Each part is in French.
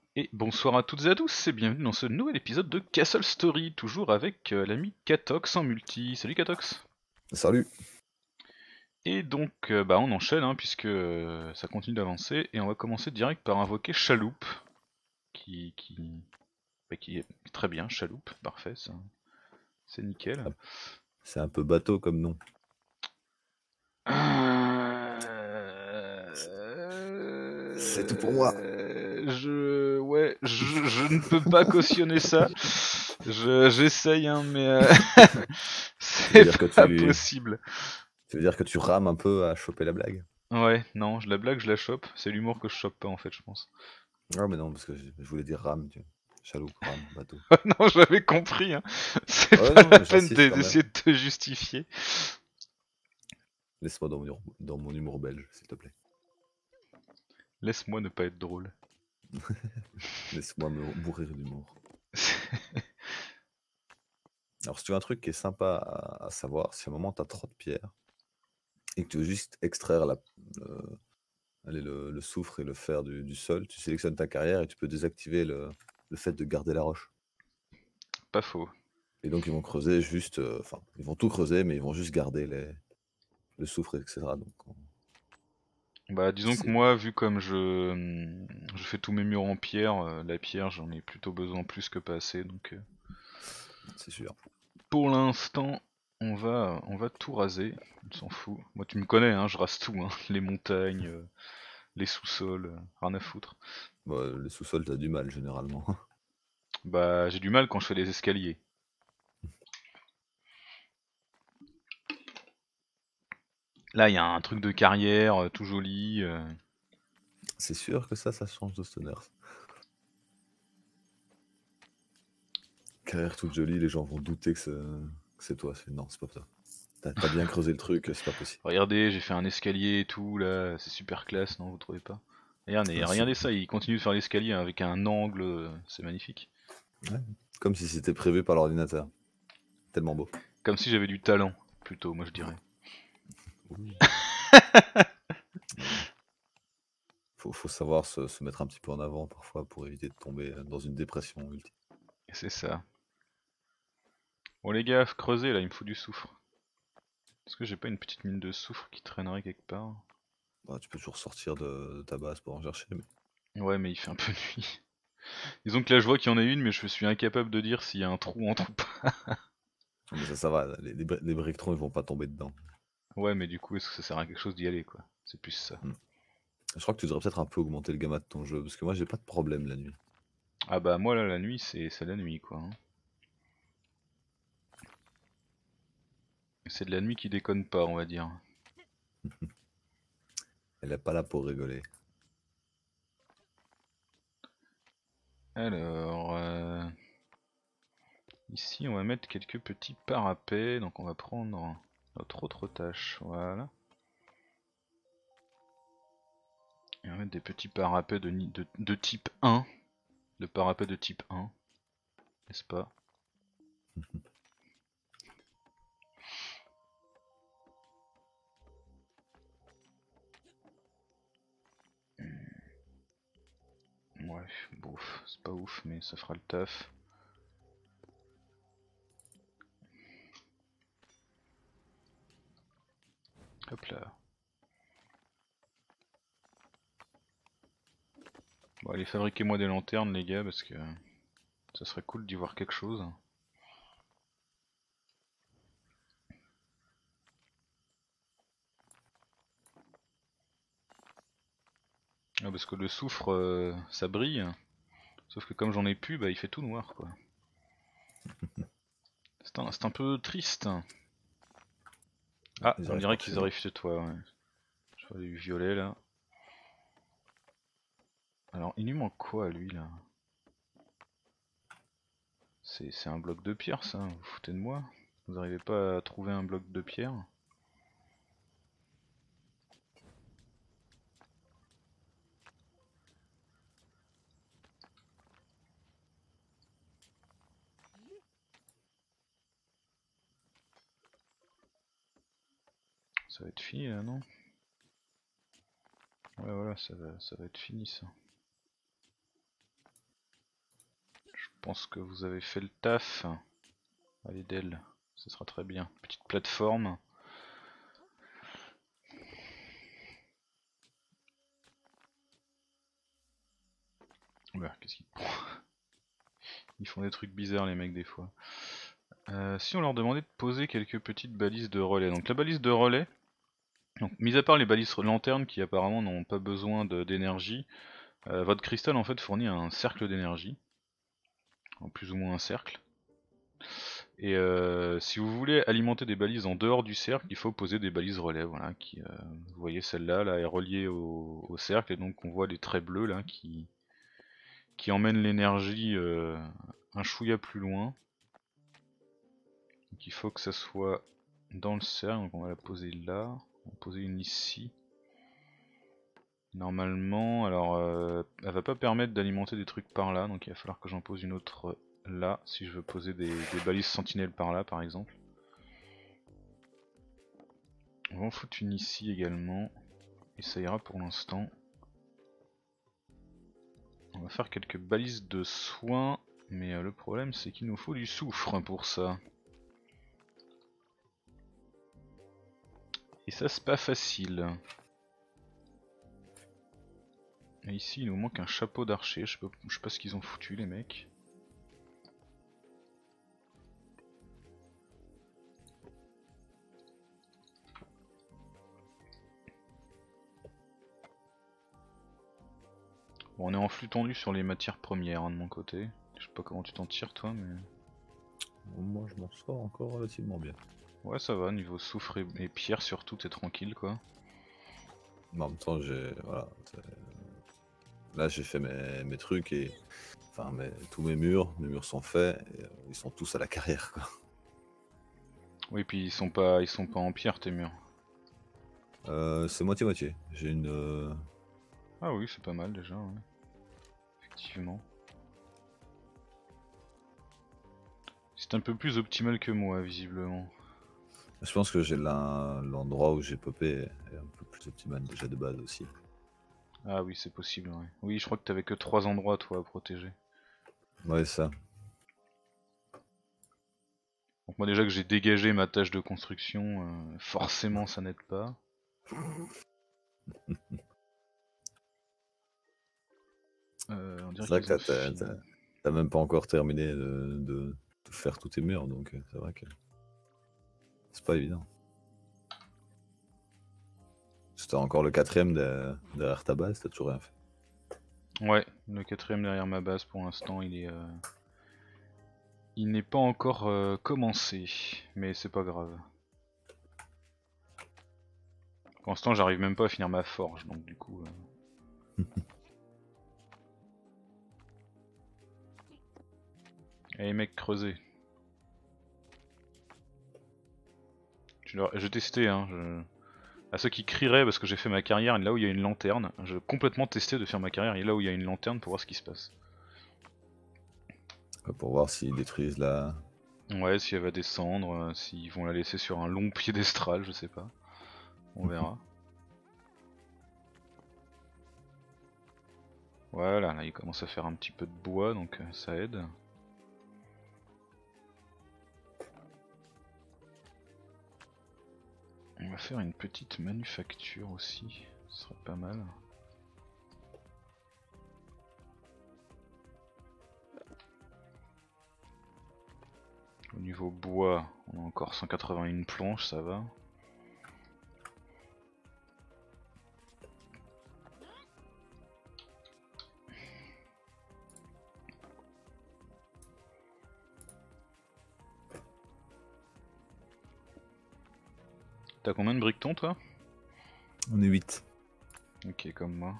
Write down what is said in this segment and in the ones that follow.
Et bonsoir à toutes et à tous et bienvenue dans ce nouvel épisode de Castle Story, toujours avec l'ami Katox en multi. Salut Katox. Salut. Et donc on enchaîne puisque ça continue d'avancer et on va commencer direct par invoquer Chaloupe qui est très bien, Chaloupe, parfait, ça, c'est nickel. C'est un peu bateau comme nom. C'est tout pour moi. Je ne peux pas cautionner ça. J'essaye mais Tu veux c'est dire que pas tu, possible. tu veux dire que tu rames un peu à choper la blague? Ouais, non, la blague, je la chope. C'est l'humour que je chope pas, en fait, je pense. Ah mais non, parce que je voulais dire rame, tu vois. Chaloupe, rame, bateau. Non, j'avais compris, hein. C'est Ouais, pas non, la mais peine j'insiste quand même. d'essayer de te justifier. Laisse-moi dans mon humour belge, s'il te plaît. Laisse-moi ne pas être drôle. Laisse-moi me bourrir d'humour. Alors, si tu veux un truc qui est sympa à savoir, si à un moment tu as trop de pierres et que tu veux juste extraire le soufre et le fer du sol, tu sélectionnes ta carrière et tu peux désactiver le fait de garder la roche. Pas faux. Et donc ils vont creuser juste, enfin, ils vont tout creuser, mais ils vont juste garder le soufre, etc. Donc Bah, disons que c'est moi, vu comme je fais tous mes murs en pierre, la pierre, j'en ai plutôt besoin plus que pas assez, donc c'est sûr. pour l'instant, on va tout raser. On s'en fout. Moi, tu me connais, hein, je rase tout, hein. Les montagnes, les sous-sols, rien à foutre. Bah, les sous-sols, t'as du mal généralement. Bah, j'ai du mal quand je fais les escaliers. Là, il y a un truc de carrière, tout joli. C'est sûr que ça change de stoner. Carrière toute jolie, les gens vont douter que c'est toi. Non, c'est pas ça. T'as bien creusé le truc, c'est pas possible. Regardez, j'ai fait un escalier et tout, là, c'est super classe, non, vous trouvez pas? Regardez, Ah, regardez ça, il continue de faire l'escalier avec un angle, c'est magnifique. ouais. Comme si c'était prévu par l'ordinateur. Tellement beau. Comme si j'avais du talent, plutôt, moi je dirais. Oui. Mais faut savoir se mettre un petit peu en avant parfois pour éviter de tomber dans une dépression ultime. Et c'est ça. Bon les gars, creusez là, il me faut du soufre. Est-ce que j'ai pas une petite mine de soufre qui traînerait quelque part? Bah, tu peux toujours sortir de ta base pour en chercher, mais Ouais, mais il fait un peu nuit. Disons que là je vois qu'il y en a une, mais je suis incapable de dire s'il y a un trou entre ou pas. non, mais ça va. Les briquetrons, ils vont pas tomber dedans. Ouais, mais du coup, est-ce que ça sert à quelque chose d'y aller, quoi? C'est plus ça. Hmm. Je crois que tu devrais peut-être un peu augmenter le gamma de ton jeu, parce que moi j'ai pas de problème la nuit. Ah bah moi là, la nuit, c'est la nuit, quoi, hein. C'est de la nuit qui déconne pas, on va dire. Elle est pas là pour rigoler. Alors, ici on va mettre quelques petits parapets, donc on va prendre notre autre tâche, voilà. Et on va mettre des petits parapets de type 1, de parapet de type 1, n'est-ce pas? Ouais, bouf, c'est pas ouf, mais ça fera le taf. Hop là. Bon, allez, fabriquez-moi des lanternes, les gars, parce que ça serait cool d'y voir quelque chose. Ah, parce que le soufre, ça brille, sauf que comme j'en ai plus, bah il fait tout noir, quoi. C'est un peu triste. Ah, Ils on arrivent dirait par qu'ils chez nous. arrivent chez toi, ouais. Je vois du violet, là. Alors, il lui manque quoi, lui, là? C'est un bloc de pierre, ça, vous foutez de moi? Vous arrivez pas à trouver un bloc de pierre? Ça va être fini, là, non? Ouais, voilà, ça va être fini, ça. pense que vous avez fait le taf. Allez d'elle, ce sera très bien. Petite plateforme. Bah, qu'est-ce qu'ils font? Ils font des trucs bizarres les mecs des fois. Si on leur demandait de poser quelques petites balises de relais. Donc la balise de relais, donc, mis à part les balises lanternes qui apparemment n'ont pas besoin d'énergie, votre cristal en fait fournit un cercle d'énergie. Plus ou moins un cercle. Et si vous voulez alimenter des balises en dehors du cercle, il faut poser des balises relais. Voilà, vous voyez celle-là là, est reliée au cercle et donc on voit les traits bleus là qui emmènent l'énergie un chouïa plus loin. Donc il faut que ça soit dans le cercle, donc on va la poser là, on va poser une ici. Normalement, alors elle va pas permettre d'alimenter des trucs par là, donc il va falloir que j'en pose une autre là, si je veux poser des balises sentinelles par là par exemple. On va en foutre une ici également, et ça ira pour l'instant. On va faire quelques balises de soins, mais le problème c'est qu'il nous faut du soufre pour ça. Et ça c'est pas facile. Et ici il nous manque un chapeau d'archer, je sais pas ce qu'ils ont foutu les mecs. Bon, on est en flux tendu sur les matières premières hein, de mon côté. Je sais pas comment tu t'en tires toi mais... Moi je m'en sors encore relativement bien. Ouais ça va, niveau soufre et pierre surtout t'es tranquille quoi. Mais en même temps voilà, là j'ai fait mes trucs et enfin tous mes murs sont faits et, ils sont tous à la carrière quoi. Oui puis ils sont pas en pierre tes murs. C'est moitié-moitié. J'ai une... Ah oui c'est pas mal déjà ouais. Effectivement. C'est un peu plus optimal que moi visiblement. Je pense que j'ai l'endroit où j'ai popé est un peu plus optimal déjà de base aussi. Ah oui c'est possible ouais. Oui je crois que t'avais que 3 endroits toi à protéger. Ouais ça. Donc moi déjà que j'ai dégagé ma tâche de construction, forcément ça n'aide pas. On dirait C'est vrai qu'ils ont que fini. t'as même pas encore terminé de faire tous tes murs, donc c'est vrai que c'est pas évident. C'était encore le 4ème derrière ta base, t'as toujours rien fait. Ouais, le 4ème derrière ma base pour l'instant il n'est pas encore commencé, mais c'est pas grave. Pour l'instant j'arrive même pas à finir ma forge, donc du coup... Allez mec, creusez. Je testais hein, à ceux qui crieraient parce que j'ai fait ma carrière là où il y a une lanterne, j'ai complètement testé de faire ma carrière là où il y a une lanterne pour voir ce qui se passe. Pour voir s'ils détruisent la... Ouais, si elle va descendre, s'ils vont la laisser sur un long piédestal, je sais pas. On verra. Voilà, là il commence à faire un petit peu de bois donc ça aide. On va faire une petite manufacture aussi, ce serait pas mal. Au niveau bois, on a encore 181 planches, ça va. T'as combien de briquetons toi? On est 8. Ok, comme moi.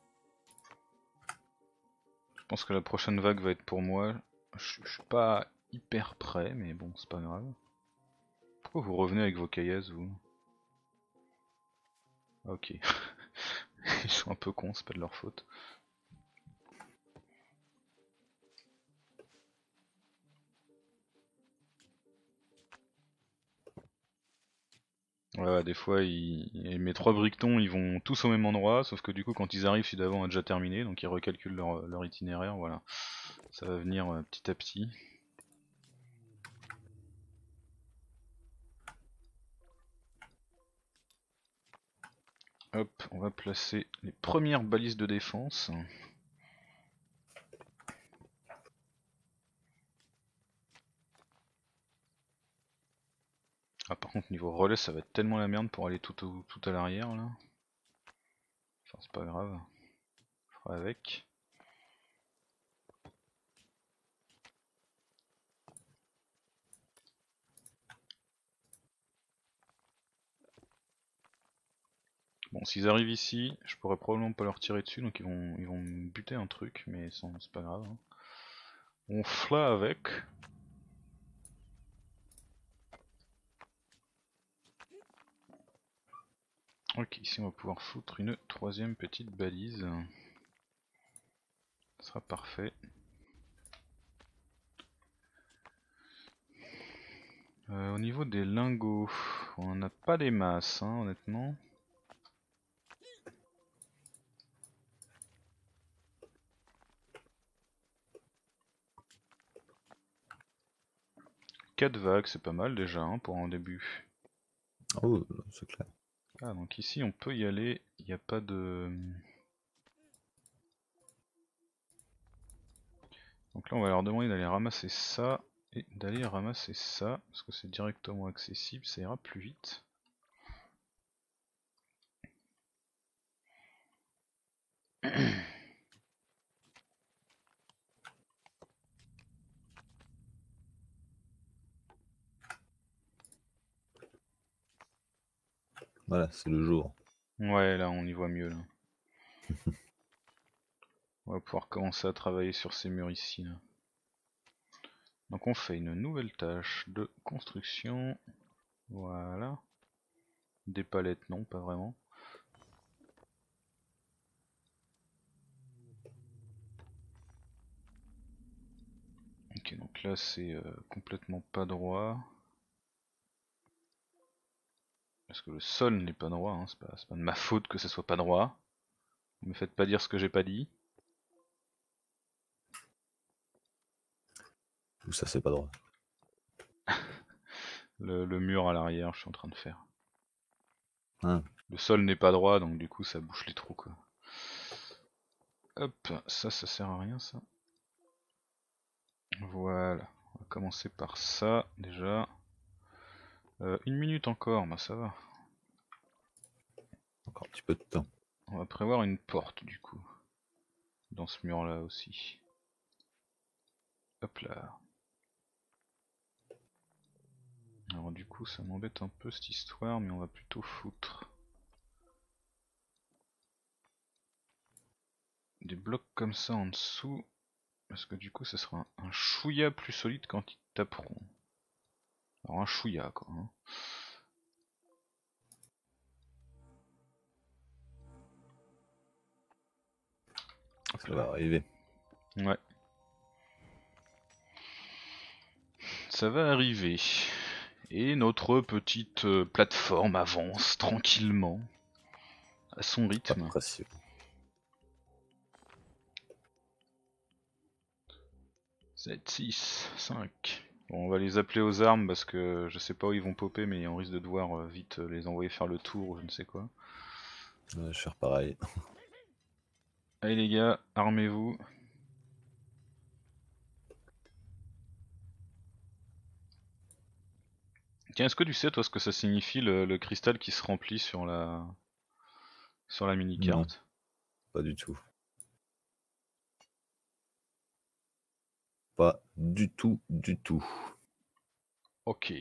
Je pense que la prochaine vague va être pour moi. Je suis pas hyper prêt, mais bon, c'est pas grave. Pourquoi vous revenez avec vos caillasses, vous? Ok. Ils sont un peu cons, c'est pas de leur faute. Ouais, des fois, mes 3 briquetons, ils vont tous au même endroit, sauf que du coup, quand ils arrivent, celui d'avant a déjà terminé, donc ils recalculent leur itinéraire, voilà. Ça va venir petit à petit. Hop, on va placer les premières balises de défense. Ah, par contre niveau relais ça va être tellement la merde pour aller tout à l'arrière là. Enfin c'est pas grave, je ferai avec. Bon, s'ils arrivent ici, je pourrais probablement pas leur tirer dessus, donc ils vont me buter un truc, mais c'est pas grave. Hein. On fera avec. Ok, ici on va pouvoir foutre une troisième petite balise. Ce sera parfait. Au niveau des lingots, on n'a pas des masses, hein, honnêtement. 4 vagues, c'est pas mal déjà hein, pour un début. Oh, c'est clair. Ah, donc ici on peut y aller, il n'y a pas de... Donc là on va leur demander d'aller ramasser ça et d'aller ramasser ça, parce que c'est directement accessible, ça ira plus vite. Voilà, c'est le jour. Ouais, là on y voit mieux là. On va pouvoir commencer à travailler sur ces murs ici là. Donc on fait une nouvelle tâche de construction. Voilà. Des palettes non, pas vraiment. Ok, donc là c'est complètement pas droit. Parce que le sol n'est pas droit, hein. C'est pas de ma faute que ça soit pas droit. Ne me faites pas dire ce que j'ai pas dit. Ou ça, c'est pas droit. Le mur à l'arrière, je suis en train de faire. Hein. Le sol n'est pas droit, donc du coup ça bouche les trous quoi. Hop, ça sert à rien ça. Voilà, on va commencer par ça déjà. 1 minute encore, bah ça va. Encore un petit peu de temps. On va prévoir une porte du coup. Dans ce mur là aussi. Hop là. Alors du coup ça m'embête un peu cette histoire, mais on va plutôt foutre des blocs comme ça en dessous. Parce que du coup ça sera un chouïa plus solide quand ils taperont. Alors un chouïa quoi. Hein. Ça va arriver. Ouais. Ça va arriver. Et notre petite plateforme avance tranquillement. À son Pas rythme. précieux. 7, 6, 5. Bon, on va les appeler aux armes parce que je sais pas où ils vont popper, mais on risque de devoir vite les envoyer faire le tour ou je ne sais quoi. Je vais faire pareil. Allez les gars, armez-vous. Tiens, est-ce que tu sais toi ce que ça signifie le cristal qui se remplit sur la mini Non, carte? pas du tout. Pas du tout, du tout. Ok.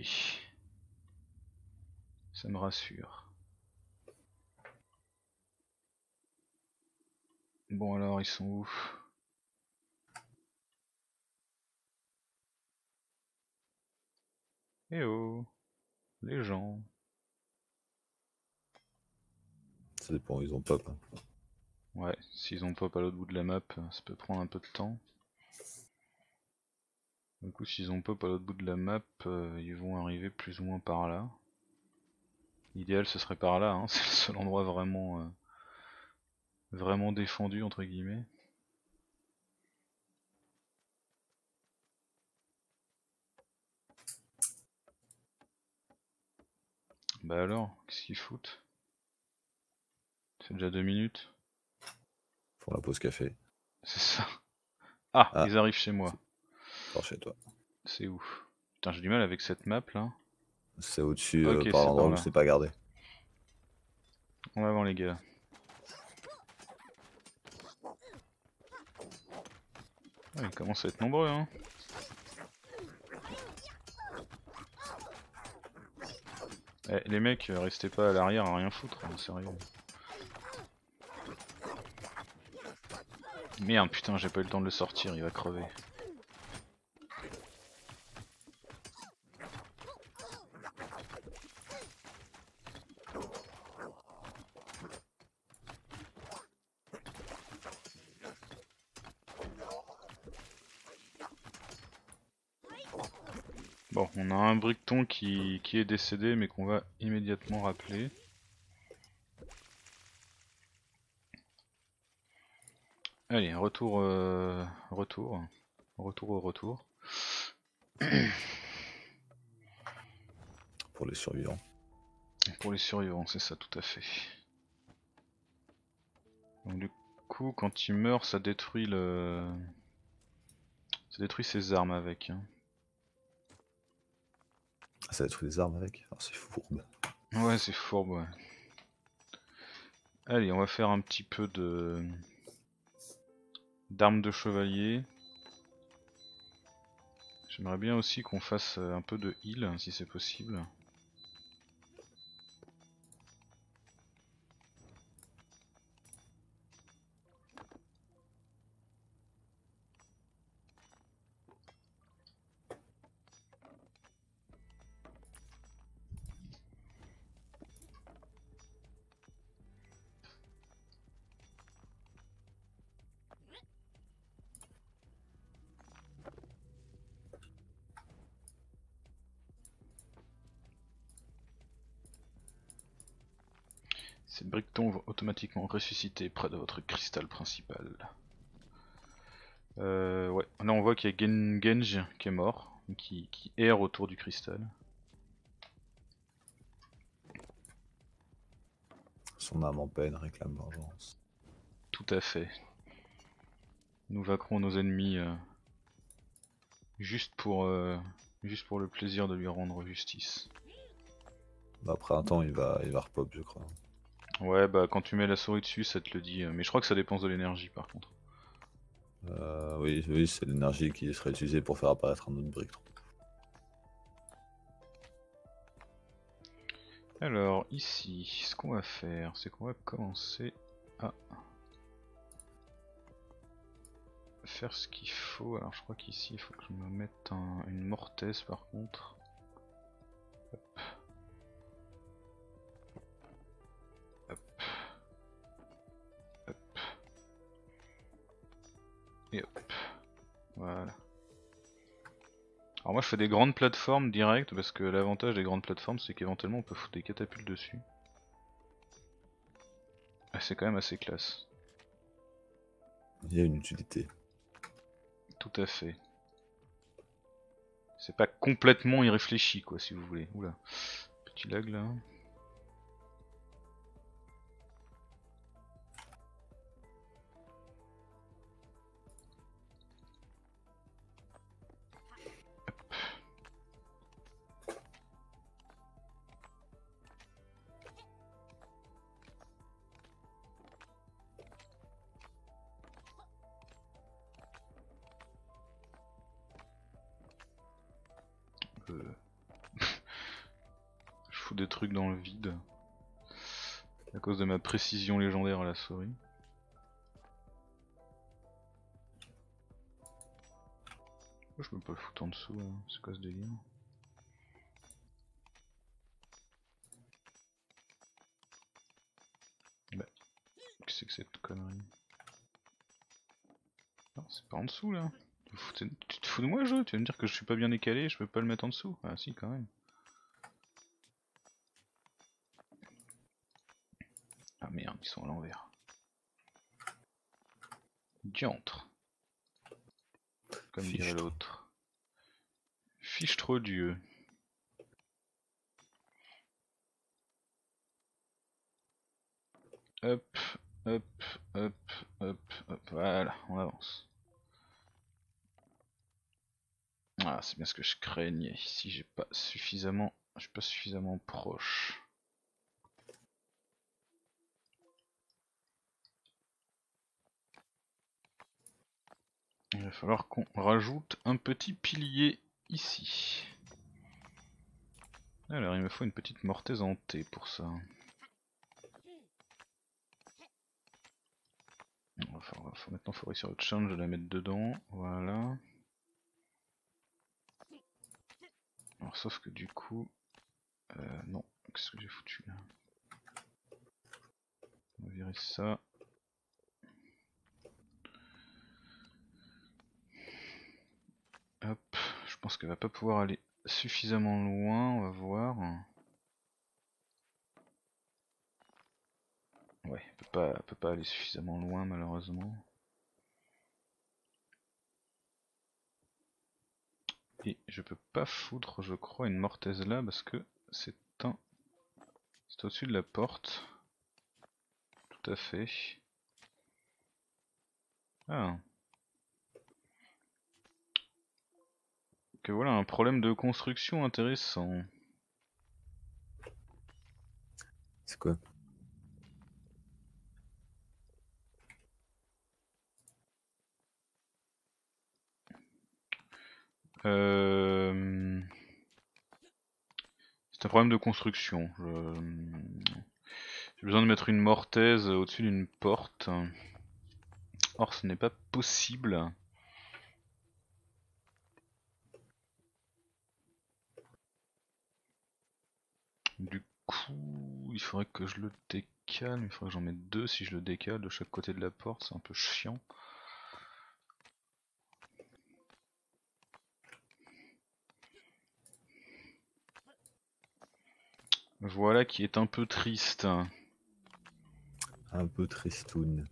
Ça me rassure. Bon alors ils sont où? Eh oh, les gens. Ça dépend, ils ont pop. Hein. Ouais, s'ils ont pop à l'autre bout de la map, ça peut prendre un peu de temps. Du coup, s'ils ont pop à l'autre bout de la map, ils vont arriver plus ou moins par là. L'idéal ce serait par là, hein. C'est le seul endroit vraiment défendu entre guillemets. Bah alors, qu'est-ce qu'ils foutent? C'est déjà 2 minutes. Pour la pause café. C'est ça. Ah, Ah, ils arrivent chez moi. par chez toi. C'est où? Putain, j'ai du mal avec cette map là. C'est au-dessus Ok, par c'est l'endroit par où là. c'est pas gardé. En avant les gars. Ah, ils commencent à être nombreux hein. Eh, les mecs, restez pas à l'arrière à rien foutre, hein, sérieux. Merde, putain, j'ai pas eu le temps de le sortir, il va crever. Bon, on a un briqueton qui est décédé mais qu'on va immédiatement rappeler. Allez, retour au retour. Pour les survivants. Pour les survivants, c'est ça tout à fait. Donc du coup, quand il meurt, ça détruit ses armes avec. Hein. Ah, ça détruit des armes avec. Ah, c'est fourbe. Ouais, c'est fourbe, ouais. Allez, on va faire un petit peu d'armes de chevalier. J'aimerais bien aussi qu'on fasse un peu de heal, si c'est possible. Ces briquetons vont automatiquement ressusciter près de votre cristal principal. Ouais, là on voit qu'il y a Genji qui est mort, qui erre autour du cristal. Son âme en peine réclame vengeance. Tout à fait. Nous vaincrons nos ennemis juste pour le plaisir de lui rendre justice. Bah, après un temps, il va repop, je crois. Ouais, bah quand tu mets la souris dessus, ça te le dit, mais je crois que ça dépense de l'énergie par contre. Oui, oui, c'est l'énergie qui serait utilisée pour faire apparaître un autre briqueton. Alors ici, ce qu'on va faire, c'est qu'on va commencer à faire ce qu'il faut. Alors je crois qu'ici il faut que je me mette une mortaise par contre. Hop. Hop. Hop. Et hop. Voilà. Alors moi je fais des grandes plateformes directes parce que l'avantage des grandes plateformes c'est qu'éventuellement on peut foutre des catapultes dessus. Et c'est quand même assez classe. Il y a une utilité. Tout à fait. C'est pas complètement irréfléchi quoi si vous voulez. Oula. Petit lag là. Je fous des trucs dans le vide. À cause de ma précision légendaire à la souris. Pourquoi je peux pas le foutre en dessous là? C'est quoi ce délire? Bah, qu'est-ce que c'est que cette connerie? Non, c'est pas en dessous là. Tu te fous de moi, jeu? Tu vas me dire que je suis pas bien décalé et je peux pas le mettre en dessous? Ah si, quand même. Ah merde, ils sont à l'envers. Diantre. Comme dirait Fichtre. l'autre. Fiche trop Dieu. Hop, hop, hop, hop, hop, voilà, on avance. Ah, c'est bien ce que je craignais. Ici, j'ai pas suffisamment, je suis pas suffisamment proche. Il va falloir qu'on rajoute un petit pilier ici. Alors, il me faut une petite mortaise en T pour ça. Maintenant, il faut réussir le challenge de la mettre dedans. Voilà. Alors, sauf que du coup. Non, qu'est-ce que j'ai foutu là? On va virer ça. Hop, je pense qu'elle va pas pouvoir aller suffisamment loin, on va voir. Ouais, elle peut pas aller suffisamment loin malheureusement. Et je peux pas foutre, je crois, une mortaise là parce que c'est c'est au-dessus de la porte. Tout à fait. Ah. Que voilà un problème de construction intéressant. C'est quoi? C'est un problème de construction. J'ai besoin de mettre une mortaise au-dessus d'une porte. Or ce n'est pas possible. Du coup, il faudrait que je le décale. Il faudrait que j'en mette deux si je le décale de chaque côté de la porte. C'est un peu chiant. Voilà qui est un peu triste. Un peu tristoun.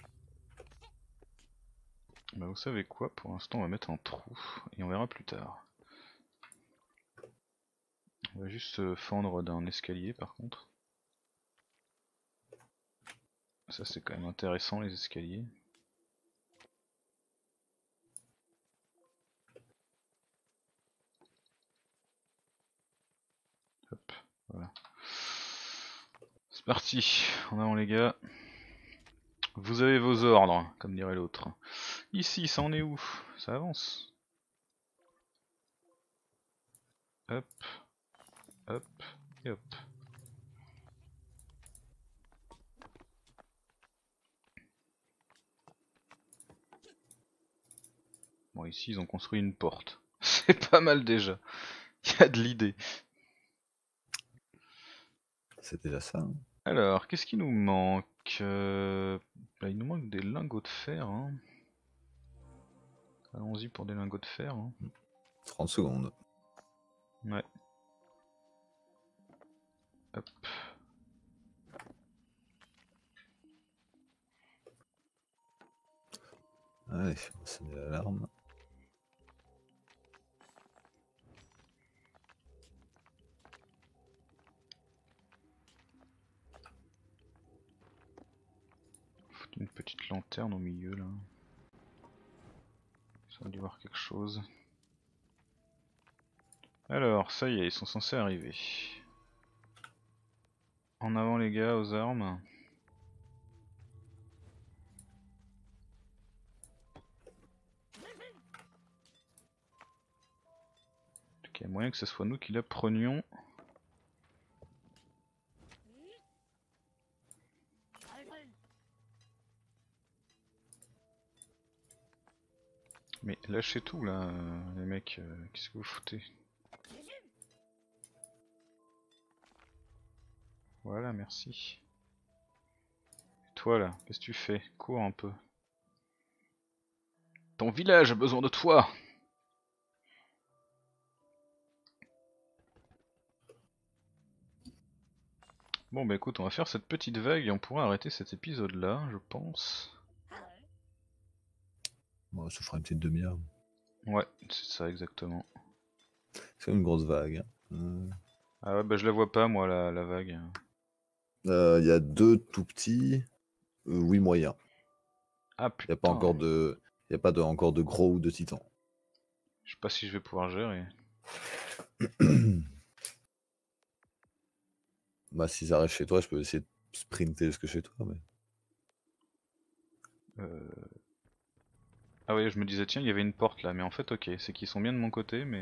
Bah vous savez quoi, pour l'instant on va mettre un trou et on verra plus tard. On va juste se fendre d'un escalier par contre. Ça c'est quand même intéressant les escaliers. Hop, voilà. C'est parti, en avant les gars. Vous avez vos ordres, comme dirait l'autre. Ici, ça en est où? Ça avance. Hop, hop, et hop. Bon, ici, ils ont construit une porte. C'est pas mal déjà. Il y a de l'idée. C'est déjà ça. Hein. Alors, qu'est-ce qui nous manque? Bah, il nous manque des lingots de fer. Hein. Allons-y pour des lingots de fer. Hein. 30 secondes. Ouais. Hop. Allez, on va sonner l'alarme. Faut une petite lanterne au milieu là. Ça va dû voir quelque chose. Alors, ça y est, ils sont censés arriver. En avant les gars, aux armes. Il y a moyen que ce soit nous qui la prenions. Mais lâchez tout là, les mecs, qu'est-ce que vous foutez? Voilà, merci. Et toi là, qu'est-ce que tu fais? Cours un peu. Ton village a besoin de toi! Bon bah écoute, on va faire cette petite vague et on pourra arrêter cet épisode là, je pense. Bon, ça fera une petite demi-heure. Ouais, c'est ça exactement. C'est une grosse vague. Ah ouais, bah je la vois pas moi la vague. Il y a deux tout petits. Oui, moyen. Ah Il n'y a pas putain, encore de. Il a pas encore de gros ou de titan. je sais pas si je vais pouvoir gérer. Bah, s'ils arrivent chez toi, je peux essayer de sprinter jusque chez toi. Mais... Ah ouais, je me disais tiens, il y avait une porte là, mais en fait ok, c'est qu'ils sont bien de mon côté, mais...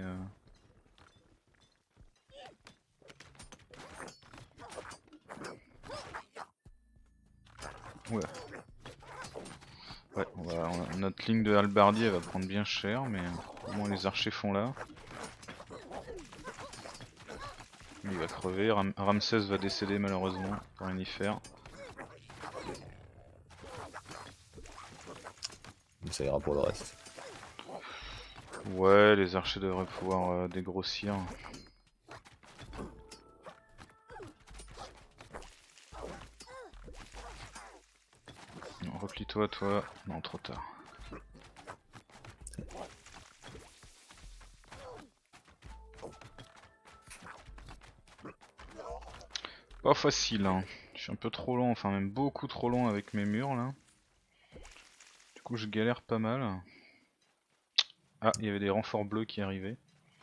Ouais. Ouais, notre ligne de halbardier va prendre bien cher, mais au moins les archers font là. Lui, il va crever, Ramsès va décéder malheureusement, pour rien y faire. Ça ira pour le reste. Ouais, les archers devraient pouvoir dégrossir. Non, replie-toi, toi. Non, trop tard. Pas facile, hein. Je suis un peu trop long, enfin même beaucoup trop long avec mes murs là. Du coup, je galère pas mal. Ah, il y avait des renforts bleus qui arrivaient.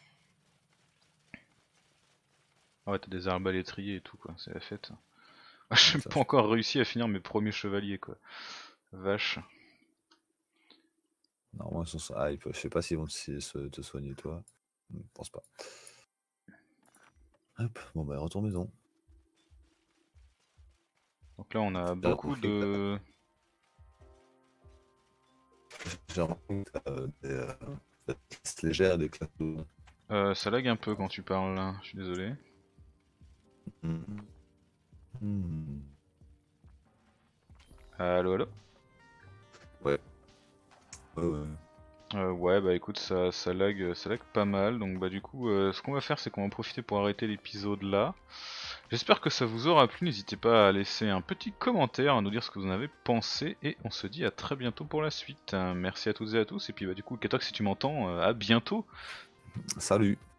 Ah ouais, t'as des arbalétriers et tout quoi, c'est la fête. Ah, j'ai Ça, pas encore réussi à finir mes premiers chevaliers quoi. Vache. normalement, je sais pas s'ils vont te soigner, toi. Je pense pas. Hop, bon bah, retourne maison. Donc là, on a J'ai beaucoup remarqué que de... j'ai remarqué que t'as des classes légères, des classes lourdes. Ça lag un peu quand tu parles là, je suis désolé. Mhm. Hmm. Allo, allo. Ouais. Ouais, ouais. Ouais bah écoute ça lag pas mal donc bah du coup ce qu'on va faire c'est qu'on va profiter pour arrêter l'épisode là. J'espère que ça vous aura plu, n'hésitez pas à laisser un petit commentaire, à nous dire ce que vous en avez pensé et on se dit à très bientôt pour la suite. Merci à toutes et à tous et puis bah du coup Katox si tu m'entends, à bientôt. Salut.